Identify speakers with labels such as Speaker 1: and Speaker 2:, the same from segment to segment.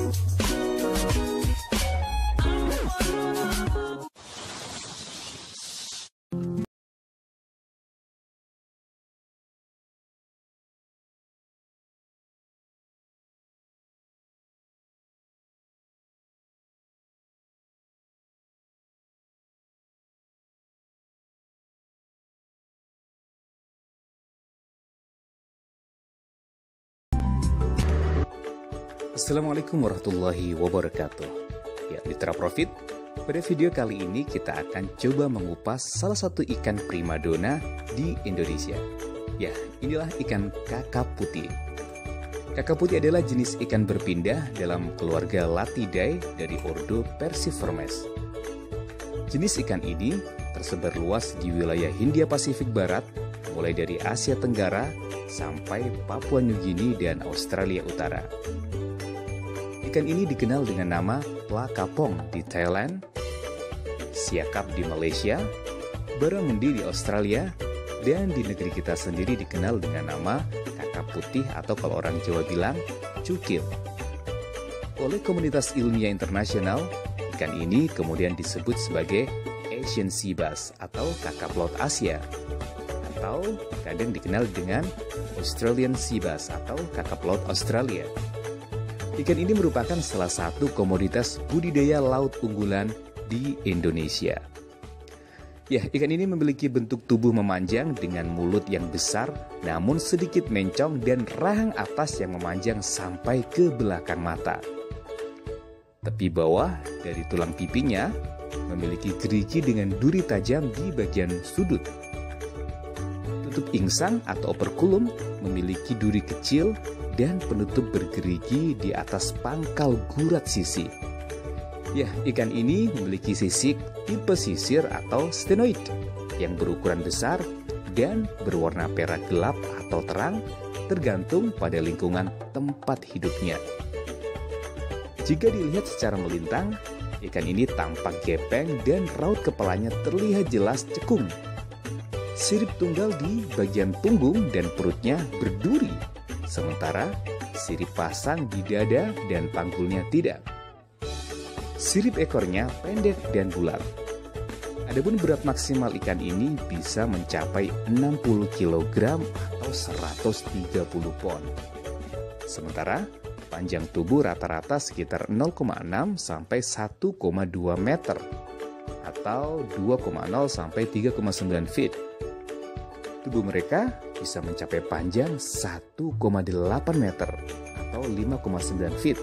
Speaker 1: Assalamualaikum warahmatullahi wabarakatuh. Ya, Mitra Profit, pada video kali ini kita akan coba mengupas salah satu ikan primadona di Indonesia. Ya, inilah ikan kakap putih. Kakap putih adalah jenis ikan berpindah dalam keluarga Latidae dari ordo Perciformes. Jenis ikan ini tersebar luas di wilayah Hindia Pasifik Barat, mulai dari Asia Tenggara sampai Papua Nugini dan Australia Utara. Ikan ini dikenal dengan nama Plakapong di Thailand, Siakap di Malaysia, Barramundi di Australia, dan di negeri kita sendiri dikenal dengan nama kakap putih atau kalau orang Jawa bilang cukil. Oleh komunitas ilmiah internasional, ikan ini kemudian disebut sebagai Asian Sea Bass atau kakap laut Asia, atau kadang dikenal dengan Australian Sea Bass atau kakap laut Australia. Ikan ini merupakan salah satu komoditas budidaya laut unggulan di Indonesia. Ya, ikan ini memiliki bentuk tubuh memanjang dengan mulut yang besar namun sedikit mencong dan rahang atas yang memanjang sampai ke belakang mata. Tepi bawah dari tulang pipinya memiliki gerigi dengan duri tajam di bagian sudut. Tutup insang atau operculum memiliki duri kecil dan penutup bergerigi di atas pangkal gurat sisi. Ya, ikan ini memiliki sisik tipe sisir atau stenoid yang berukuran besar dan berwarna perak gelap atau terang tergantung pada lingkungan tempat hidupnya. Jika dilihat secara melintang, ikan ini tampak gepeng dan raut kepalanya terlihat jelas cekung. Sirip tunggal di bagian punggung dan perutnya berduri, sementara sirip pasang di dada dan panggulnya tidak. Sirip ekornya pendek dan bulat. Adapun berat maksimal ikan ini bisa mencapai 60 kg atau 130 pon. Sementara panjang tubuh rata-rata sekitar 0,6 sampai 1,2 meter atau 2,0 sampai 3,9 feet. Tubuh mereka bisa mencapai panjang 1,8 meter atau 5,9 feet.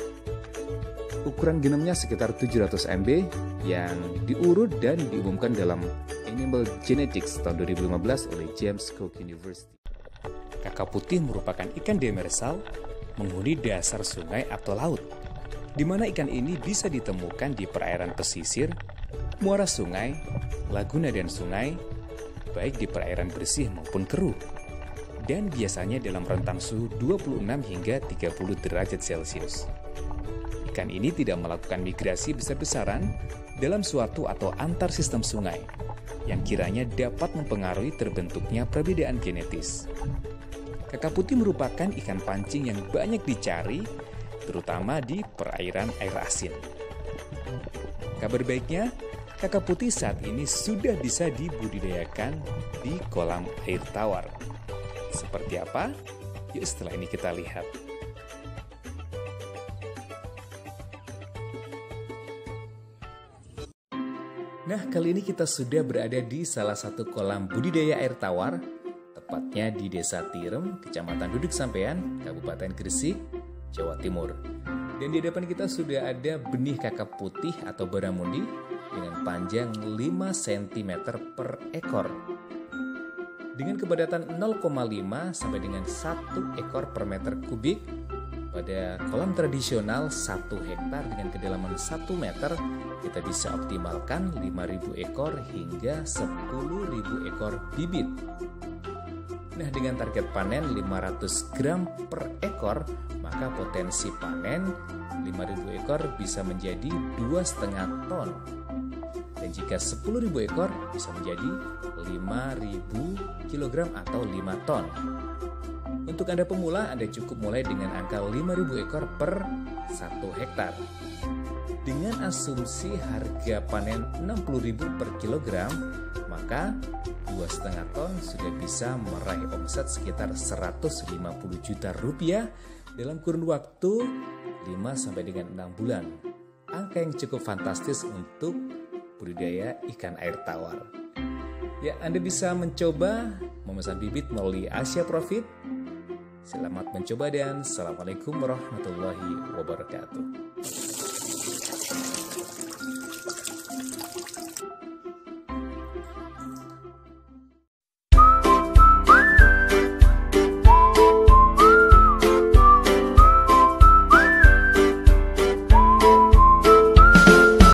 Speaker 1: Ukuran genomnya sekitar 700 MB yang diurut dan diumumkan dalam Animal Genetics tahun 2015 oleh James Cook University. Kakap putih merupakan ikan demersal menghuni dasar sungai atau laut, di mana ikan ini bisa ditemukan di perairan pesisir, muara sungai, laguna dan sungai, baik di perairan bersih maupun keruh, dan biasanya dalam rentang suhu 26 hingga 30 derajat Celcius. Ikan ini tidak melakukan migrasi besar-besaran dalam suatu atau antar sistem sungai, yang kiranya dapat mempengaruhi terbentuknya perbedaan genetis. Kakap putih merupakan ikan pancing yang banyak dicari, terutama di perairan air asin. Kabar baiknya, kakap putih saat ini sudah bisa dibudidayakan di kolam air tawar. Seperti apa? Yuk setelah ini kita lihat. Nah, kali ini kita sudah berada di salah satu kolam budidaya air tawar, tepatnya di Desa Tirem, Kecamatan Duduk Sampean, Kabupaten Gresik, Jawa Timur. Dan di depan kita sudah ada benih kakap putih atau barramundi dengan panjang 5 cm per ekor. Dengan kepadatan 0,5 sampai dengan 1 ekor per meter kubik, pada kolam tradisional 1 hektar dengan kedalaman 1 meter, kita bisa optimalkan 5.000 ekor hingga 10.000 ekor bibit. Nah, dengan target panen 500 gram per ekor, maka potensi panen 5.000 ekor bisa menjadi 2,5 ton. Dan jika 10.000 ekor bisa menjadi 5.000 kg atau 5 ton. Untuk Anda pemula, Anda cukup mulai dengan angka 5.000 ekor per 1 hektar. Dengan asumsi harga panen 60.000 per kilogram, maka 2,5 ton sudah bisa meraih omset sekitar 150 juta rupiah dalam kurun waktu 5 sampai dengan 6 bulan. Angka yang cukup fantastis untuk budidaya ikan air tawar. Ya, Anda bisa mencoba memesan bibit melalui Asia Profit. Selamat mencoba dan Assalamualaikum warahmatullahi wabarakatuh.